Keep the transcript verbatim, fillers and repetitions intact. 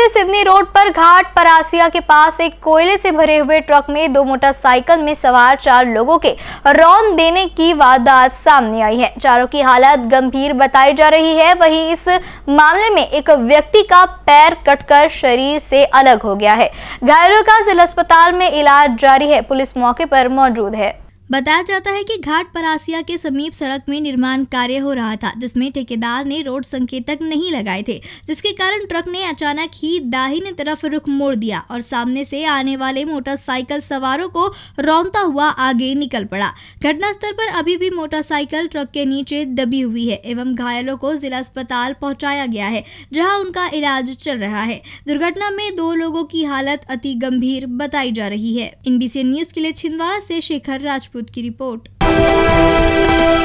से सिवनी रोड पर घाट परासिया के पास एक कोयले से भरे हुए ट्रक में दो मोटरसाइकिल में सवार चार लोगों के रौंद देने की वारदात सामने आई है। चारों की हालत गंभीर बताई जा रही है। वहीं इस मामले में एक व्यक्ति का पैर कटकर शरीर से अलग हो गया है। घायलों का जिला अस्पताल में इलाज जारी है। पुलिस मौके पर मौजूद है। बताया जाता है कि घाट परासिया के समीप सड़क में निर्माण कार्य हो रहा था, जिसमें ठेकेदार ने रोड संकेतक नहीं लगाए थे, जिसके कारण ट्रक ने अचानक ही दाहिने तरफ रुख मोड़ दिया और सामने से आने वाले मोटरसाइकिल सवारों को रौंदता हुआ आगे निकल पड़ा। घटनास्थल पर अभी भी मोटरसाइकिल ट्रक के नीचे दबी हुई है एवं घायलों को जिला अस्पताल पहुंचाया गया है, जहां उनका इलाज चल रहा है। दुर्घटना में दो लोगों की हालत अति गंभीर बताई जा रही है। एनबीसी न्यूज के लिए छिंदवाड़ा से शेखर राजपूत की रिपोर्ट।